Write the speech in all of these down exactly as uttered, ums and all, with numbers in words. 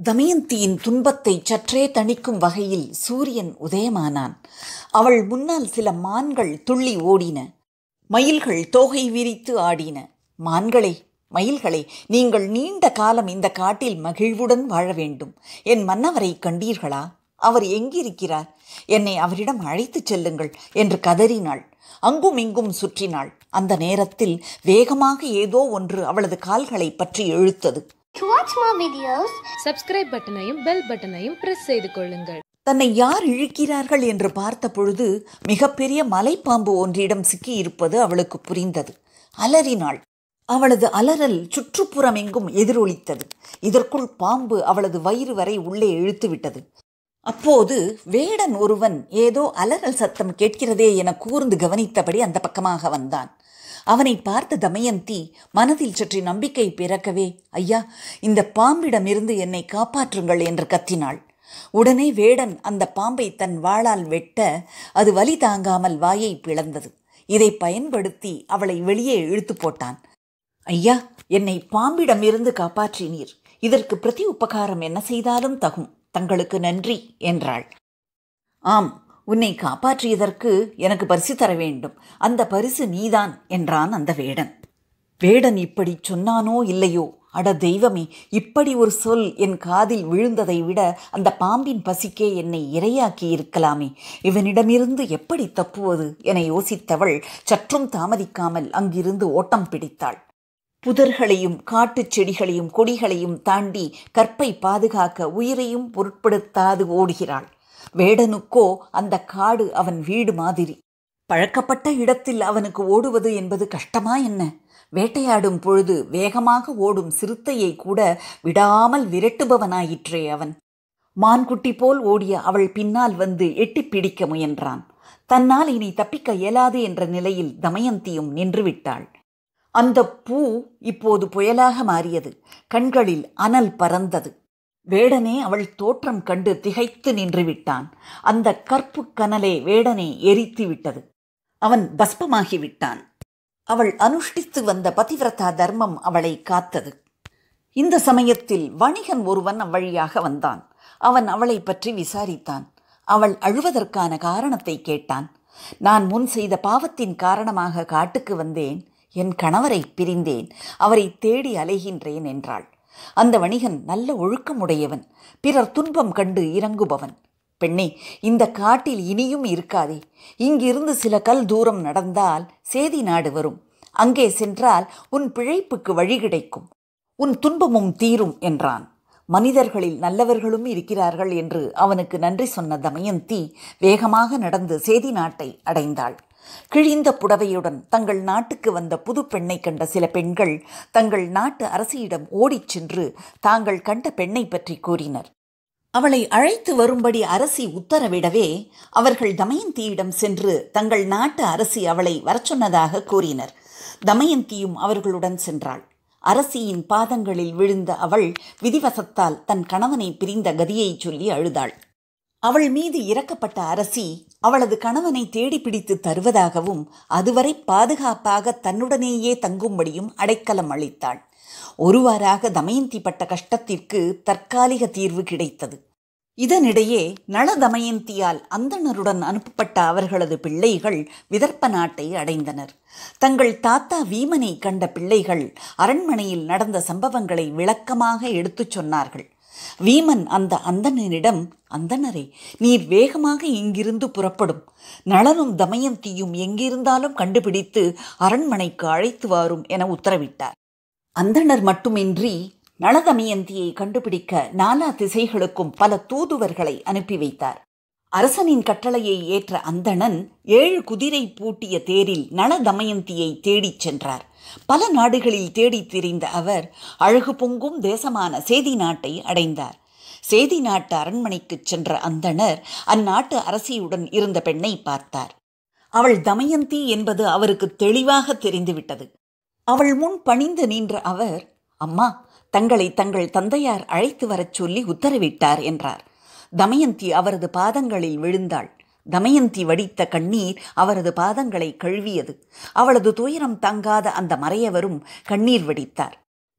தமயந்தியின் துன்பத்தை சற்றே தணிக்கும் வகையில் சூரியன் உதயமானான். அவள் முன்னால் சில மான்கள் துள்ளி ஓடின. மயில்கள் தோகை விரித்து ஆடின. மான்களே, மயில்களே, நீங்கள் நீண்ட காலம் இந்த காட்டில் மகிழ்வுடன் வாழ வேண்டும். என் மன்னவரை கண்டீர்களா? அவர் எங்கிருக்கிறார்? என்னை அவரிடம் அழைத்துச் செல்லுங்கள் என்று கதறினாள். அங்கும் இங்கும் சுற்றினாள். அந்த நேரத்தில் வேகமாக ஏதோ ஒன்று அவளது கால்களை பற்றி இழுத்தது. To watch more videos, subscribe பட்டனையும் பெல் பட்டனையும் பிரஸ் செய்து கொள்ளுங்கள். தன்னை யார் இழுக்கிறார்கள் என்று பார்த்த பொழுது மிகப்பெரிய மலைப்பாம்பு ஒன்றிடம் சிக்கியிருப்பது அவளுக்கு புரிந்தது. அலறினாள். அவளது அலறல் சுற்றுப்புறம் எங்கும் எதிரொலித்தது. இதற்குள் பாம்பு அவளது வயிறு வரை உள்ளே இழுத்துவிட்டது. அப்போது வேடன் ஒருவன் ஏதோ அலறல் சத்தம் கேட்கிறதே என கூர்ந்து கவனித்தபடி அந்த பக்கமாக வந்தான். அவனை பார்த்த தமயந்தி மனதில் சற்று நம்பிக்கை பிறக்கவே, ஐயா, இந்த பாம்பிடமிருந்து என்னை காப்பாற்றுங்கள் என்று கத்தினாள். உடனே வேடன் அந்த பாம்பை தன் வாளால் வெட்ட அது வலி தாங்காமல் வாயை பிளந்தது. இதை பயன்படுத்தி அவளை வெளியே இழுத்து போட்டான். ஐயா, என்னை பாம்பிடமிருந்து காப்பாற்றினீர். இதற்கு பிரதி உபகாரம் என்ன செய்தாலும் தகும். தங்களுக்கு நன்றி என்றாள். ஆம், உன்னை காப்பாற்றியதற்கு எனக்கு பரிசு தர வேண்டும். அந்த பரிசு நீதான் என்றான் அந்த வேடன். வேடன் இப்படி சொன்னானோ இல்லையோ, அட தெய்வமே, இப்படி ஒரு சொல் என் காதில் விழுந்ததை விட அந்த பாம்பின் பசிக்கே என்னை இரையாக்கி இருக்கலாமே. இவனிடமிருந்து எப்படி தப்புவது என யோசித்தவள் சற்றும் தாமதிக்காமல் அங்கிருந்து ஓட்டம் பிடித்தாள். புதர்களையும் காட்டுச் செடிகளையும் கொடிகளையும் தாண்டி கற்பை பாதுகாக்க உயிரையும் பொருட்படுத்தாது ஓடுகிறாள். வேடனுக்கோ அந்த காடு அவன் வீடு மாதிரி. பழக்கப்பட்ட இடத்தில் அவனுக்கு ஓடுவது என்பது கஷ்டமா என்ன? வேட்டையாடும் பொழுது வேகமாக ஓடும் சிறுத்தையை கூட விடாமல் விரட்டுபவனாயிற்றே அவன். மான்குட்டி போல் ஓடிய அவள் பின்னால் வந்து எட்டி பிடிக்க முயன்றான். தன்னால் இனி தப்பிக்க இயலாது என்ற நிலையில் தமயந்தியும் நின்றுவிட்டாள். அந்த பூ இப்போது புயலாக மாறியது. கண்களில் அனல் பறந்தது. வேடனே அவள் தோற்றம் கண்டு திகைத்து நின்று விட்டான். அந்த கற்பு கனலே வேடனை எரித்து விட்டது. அவன் பஸ்பமாகிவிட்டான். அவள் அனுஷ்டித்து வந்த பதிவிரதா தர்மம் அவளை காத்தது. இந்த சமயத்தில் வணிகன் ஒருவன் அவ்வழியாக வந்தான். அவன் அவளை பற்றி விசாரித்தான். அவள் அழுவதற்கான காரணத்தை கேட்டான். நான் முன் செய்த பாவத்தின் காரணமாக காட்டுக்கு வந்தேன். என் கணவரை பிரிந்தேன். அவரை தேடி அலைகின்றேன் என்றாள். அந்த வணிகன் நல்ல ஒழுக்கமுடையவன், பிறர் துன்பம் கண்டு இறங்குபவன். பெண்ணே, இந்த காட்டில் இனியும் இருக்காதே. இங்கிருந்து சில கல் தூரம் நடந்தால் சேதி நாடு வரும். அங்கே சென்றால் உன் பிழைப்புக்கு வழி கிடைக்கும். உன் துன்பமும் தீரும் என்றான். மனிதர்களில் நல்லவர்களும் இருக்கிறார்கள் என்று அவனுக்கு நன்றி சொன்ன தமயந்தி வேகமாக நடந்து சேதி நாட்டை அடைந்தாள். கிழிந்த புடவையுடன் தங்கள் நாட்டுக்கு வந்த புது பெண்ணை கண்ட சில பெண்கள் தங்கள் நாட்டு அரசியிடம் ஓடிச் சென்று தாங்கள் கண்ட பெண்ணை பற்றி கூறினர். அவளை அழைத்து வரும்படி அரசி உத்தரவிடவே அவர்கள் தமயந்தியிடம் சென்று தங்கள் நாட்டு அரசி அவளை வரச்சொன்னதாக கூறினர். தமயந்தியும் அவர்களுடன் சென்றாள். அரசியின் பாதங்களில் விழுந்த அவள் விதிவசத்தால் தன் கணவனை பிரிந்த கதியை சொல்லி அழுதாள். அவள் மீது இறக்கப்பட்ட அரசி அவளது கணவனை தேடி பிடித்து தருவதாகவும் அதுவரை பாதுகாப்பாக தன்னுடனேயே தங்கும்படியும் அடைக்கலம் அளித்தாள். ஒருவாறாக தமயந்தி பட்ட கஷ்டத்திற்கு தற்காலிக தீர்வு கிடைத்தது. இதனிடையே நள தமயந்தியால் அந்தணருடன் அனுப்பப்பட்ட அவர்களது பிள்ளைகள் விதர்ப்ப நாட்டை அடைந்தனர். தங்கள் தாத்தா வீமனை கண்ட பிள்ளைகள் அரண்மனையில் நடந்த சம்பவங்களை விளக்கமாக எடுத்துச் சொன்னார்கள். வீமன் அந்த அந்தணனிடம், அந்தணரே, நீர் வேகமாக இங்கிருந்து புறப்படும். நளனும் தமயந்தியும் எங்கிருந்தாலும் கண்டுபிடித்து அரண்மனைக்கு அழைத்து வாரும் என உத்தரவிட்டார். அந்தணர் மட்டுமின்றி நள தமயந்தியை கண்டுபிடிக்க நாலா திசைகளுக்கும் பல தூதுவர்களை அனுப்பி வைத்தார். அரசனின் கட்டளையை ஏற்ற அந்தணன் ஏழு குதிரை பூட்டிய தேரில் நள தமயந்தியை தேடிச் சென்றார். பல நாடுகளில் தேடித் திரிந்த அவர் அழகு பொங்கும் தேசமான சேதி நாட்டை அடைந்தார். சேதி நாட்டு அரண்மனைக்கு சென்ற அந்தணர் அந்நாட்டு அரசியுடன் இருந்த பெண்ணை பார்த்தார். அவள் தமயந்தி என்பது அவருக்கு தெளிவாக தெரிந்துவிட்டது. அவள் முன் பணிந்து நின்ற அவர், அம்மா, தங்களை தங்கள் தந்தையார் அழைத்து வரச் சொல்லி உத்தரவிட்டார் என்றார். தமயந்தி அவரது பாதங்களில் விழுந்தாள். தமயந்தி வடித்த கண்ணீர் அவரது பாதங்களை கழுவியது. அவளது துயரம் தாங்காத அந்த மறையவரும் கண்ணீர் வடித்தார்.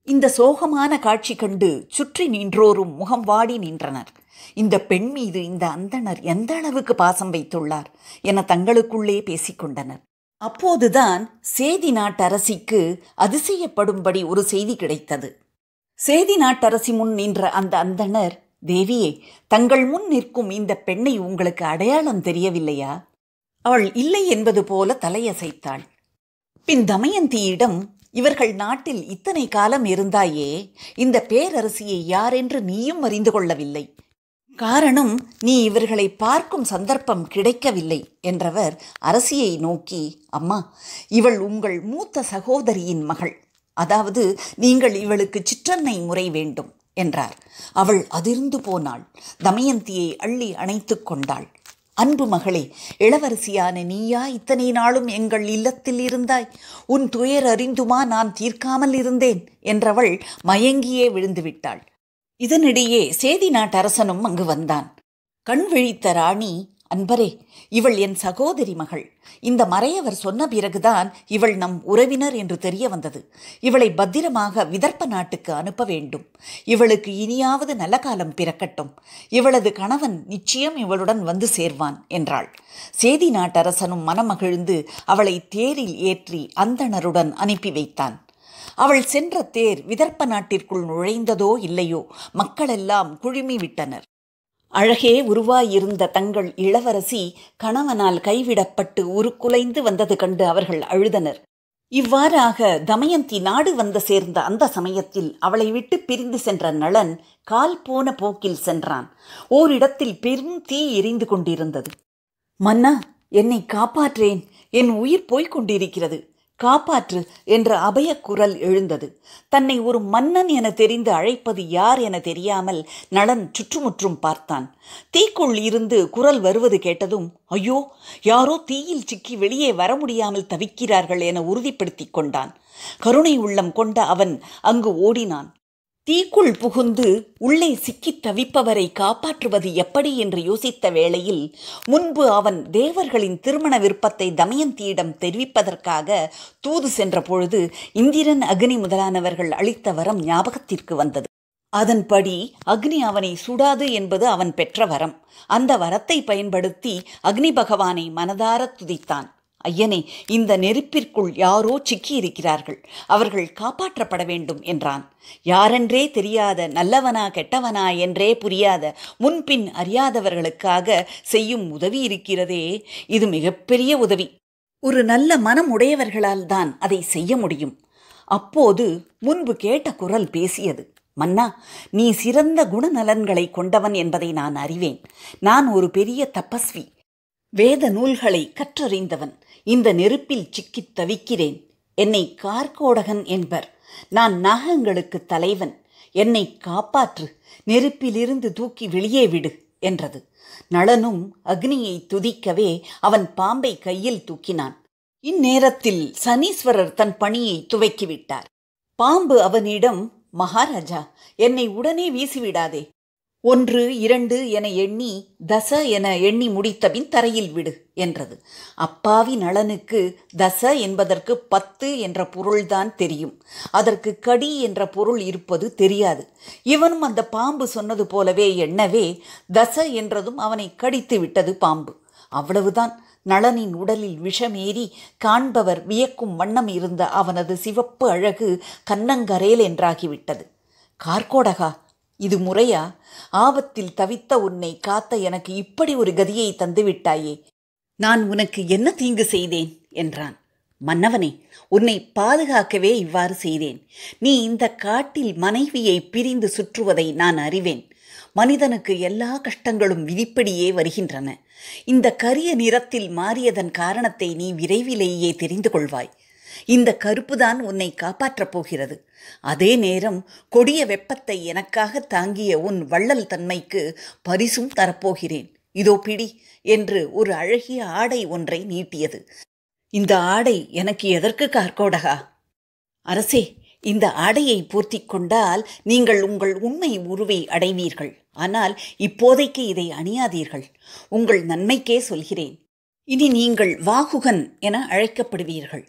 இந்த சோகமான காட்சி கண்டு சுற்றி நின்றோரும் முகம் வாடி நின்றனர். இந்த பெண் மீது இந்த அந்தணர் எந்த அளவுக்கு பாசம் வைத்துள்ளார் என தங்களுக்குள்ளே பேசிக்கொண்டனர். அப்போதுதான் சேதி நாட்டரசிக்கு அதிசயப்படும்படி ஒரு செய்தி கிடைத்தது. சேதி நாட்டரசி முன் நின்ற அந்த அந்தணர், தேவியே, தங்கள் முன் நிற்கும் இந்த பெண்ணை உங்களுக்கு அடையாளம் தெரியவில்லையா? அவள் இல்லை என்பது போல தலையசைத்தாள். பின் தமயந்தியிடம், இவர்கள் நாட்டில் இத்தனை காலம் இருந்தாயே, இந்த பேரரசியை யாரென்று நீயும் அறிந்து கொள்ளவில்லை. காரணம், நீ இவர்களை பார்க்கும் சந்தர்ப்பம் கிடைக்கவில்லை என்றவர் அரசியை நோக்கி, அம்மா, இவள் உங்கள் மூத்த சகோதரியின் மகள். அதாவது நீங்கள் இவளுக்கு சிற்றன்னை முறை வேண்டும் என்றார். அவள் அதிர்ந்து போனாள். தமயந்தியை அள்ளி அணைத்து கொண்டாள். அன்பு மகளே, இளவரசியான நீயா இத்தனை நாளும் எங்கள் இல்லத்தில் இருந்தாய்? உன் துயர் அறிந்துமா நான் தீர்க்காமல் இருந்தேன் என்றவள் மயங்கியே விழுந்துவிட்டாள். இதனிடையே சேதி நாட்டரசனும் அங்கு வந்தான். கண் விழித்த ராணி, அன்பரே, இவள் என் சகோதரி மகள். இந்த மறையவர் சொன்ன பிறகுதான் இவள் நம் உறவினர் என்று தெரிய வந்தது. இவளை பத்திரமாக விதர்ப்ப நாட்டுக்கு அனுப்ப வேண்டும். இவளுக்கு இனியாவது நல்ல காலம் பிறக்கட்டும். இவளது கணவன் நிச்சயம் இவளுடன் வந்து சேர்வான் என்றாள். சேதி நாட்டரசனும் மனமகிழ்ந்து அவளை தேரில் ஏற்றி அந்தணருடன் அனுப்பி வைத்தான். அவள் சென்ற தேர் விதர்ப்ப நாட்டிற்குள் நுழைந்ததோ இல்லையோ, மக்களெல்லாம் குழுமி விட்டனர். அழகே உருவாயிருந்த தங்கள் இளவரசி கணவனால் கைவிடப்பட்டு உருக்குலைந்து வந்தது கண்டு அவர்கள் அழுதனர். இவ்வாறாக தமயந்தி நாடு வந்து சேர்ந்த அந்த சமயத்தில் அவளை விட்டு பிரிந்து சென்ற நளன் கால் போன போக்கில் சென்றான். ஓரிடத்தில் பெரும் தீ எரிந்து கொண்டிருந்தது. மன்னா, என்னை காப்பாற்றேன், என் உயிர் போய்க் கொண்டிருக்கிறது, காப்பாற்று என்ற அபய குரல் எழுந்தது. தன்னை ஒரு மன்னன் என தெரிந்து அழைப்பது யார் என தெரியாமல் நளன் சுற்றுமுற்றும் பார்த்தான். தீக்குள் இருந்து குரல் வருவது கேட்டதும், ஐயோ, யாரோ தீயில் சிக்கி வெளியே வர முடியாமல் தவிக்கிறார்கள் என உறுதிப்படுத்தி கொண்டான். கருணை உள்ளம் கொண்ட அவன் அங்கு ஓடினான். தீக்குள் புகுந்து உள்ளே சிக்கித் தவிப்பவரை காப்பாற்றுவது எப்படி என்று யோசித்த வேளையில் முன்பு அவன் தேவர்களின் திருமண விருப்பத்தை தமயந்தியிடம் தெரிவிப்பதற்காக தூது சென்ற பொழுது இந்திரன், அக்னி முதலானவர்கள் அளித்த வரம் ஞாபகத்திற்கு வந்தது. அதன்படி அக்னி அவனை சுடாது என்பது அவன் பெற்ற வரம். அந்த வரத்தை பயன்படுத்தி அக்னி பகவானை மனதார துதித்தான். ஐயனே, இந்த நெருப்பிற்குள் யாரோ சிக்கியிருக்கிறார்கள், அவர்கள் காப்பாற்றப்பட வேண்டும் என்றான். யாரென்றே தெரியாத, நல்லவனா கெட்டவனா என்றே புரியாத, முன்பின் அறியாதவர்களுக்காக செய்யும் உதவி இருக்கிறதே, இது மிகப்பெரிய உதவி. ஒரு நல்ல மனம் உடையவர்களால் தான் அதை செய்ய முடியும். அப்போது முன்பு கேட்ட குரல் பேசியது. மன்னா, நீ சிறந்த குணநலன்களை கொண்டவன் என்பதை நான் அறிவேன். நான் ஒரு பெரிய தபஸ்வி, வேத நூல்களை கற்றறிந்தவன். இந்த நெருப்பில் சிக்கித் தவிக்கிறேன். என்னை கார்கோடகன் என்பர். நான் நாகங்களுக்கு தலைவன். என்னை காப்பாற்று, நெருப்பிலிருந்து தூக்கி வெளியே விடு என்றது. நளனும் அக்னியை துதிக்கவே அவன் பாம்பை கையில் தூக்கினான். இந்நேரத்தில் சனீஸ்வரர் தன் பணியை துவக்கிவிட்டார். பாம்பு அவனிடம், மகாராஜா, என்னை உடனே வீசிவிடாதே. ஒன்று இரண்டு என எண்ணி தச என எண்ணி முடித்தபின் தரையில் விடு என்றது. அப்பாவி நளனுக்கு தச என்பதற்கு பத்து என்ற பொருள்தான் தெரியும். அதற்கு கடி என்ற பொருள் இருப்பது தெரியாது. இவனும் அந்த பாம்பு சொன்னது போலவே எண்ணவே தச என்றதும் அவனை கடித்து விட்டது பாம்பு. அவ்வளவுதான். நளனின் உடலில் விஷமேறி காண்பவர் வியக்கும் வண்ணம் இருந்த அவனது சிவப்பு அழகு கன்னங்கரேல் என்றாகிவிட்டது. கார்கோடகா, இது முறையா? ஆபத்தில் தவித்த உன்னை காத்த எனக்கு இப்படி ஒரு கதியை தந்துவிட்டாயே. நான் உனக்கு என்ன தீங்கு செய்தேன் என்றான். மன்னவனே, உன்னை பாதுகாக்கவே இவ்வாறு செய்தேன். நீ இந்த காட்டில் மனைவியை பிரிந்து சுற்றுவதை நான் அறிவேன். மனிதனுக்கு எல்லா கஷ்டங்களும் விதிப்படியே வருகின்றன. இந்த கரிய நிறத்தில் மாறியதன் காரணத்தை நீ விரைவிலேயே தெரிந்து கொள்வாய். இந்த கருப்புதான் உன்னை காப்பாற்றப் போகிறது. அதே நேரம் கொடிய வெப்பத்தை எனக்காக தாங்கிய உன் வள்ளல் தன்மைக்கு பரிசும் தரப்போகிறேன். இதோ பிடி என்று ஒரு அழகிய ஆடை ஒன்றை நீட்டியது. இந்த ஆடை எனக்கு எதற்கு கார்கோடகா? அரசே, இந்த ஆடையை போர்த்தி கொண்டால் நீங்கள் உங்கள் உண்மை உருவை அடைவீர்கள். ஆனால் இப்போதைக்கு இதை அணியாதீர்கள். உங்கள் நன்மைக்கே சொல்கிறேன். இனி நீங்கள் வாகுகன் என அழைக்கப்படுவீர்கள்.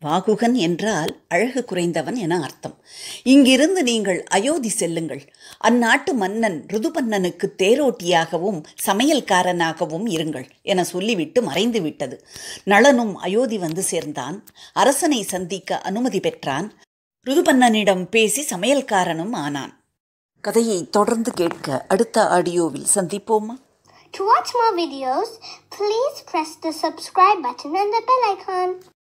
பாகுகன் என்றால் அழகு குறைந்தவன் என அர்த்தம். இங்கிருந்து நீங்கள் அயோத்தி செல்லுங்கள். அந்நாட்டு மன்னன் ருதுபன்னனுக்கு தேரோட்டியாகவும் சமையல்காரனாகவும் இருங்கள் என சொல்லிவிட்டு மறைந்து விட்டது. நளனும் அயோத்தி வந்து சேர்ந்தான். அரசனை சந்திக்க அனுமதி பெற்றான். ருதுபன்னனிடம் பேசி சமையல்காரனும் ஆனான். கதையை தொடர்ந்து கேட்க அடுத்த ஆடியோவில் சந்திப்போமா? To watch more videos, please press the subscribe button and the bell icon.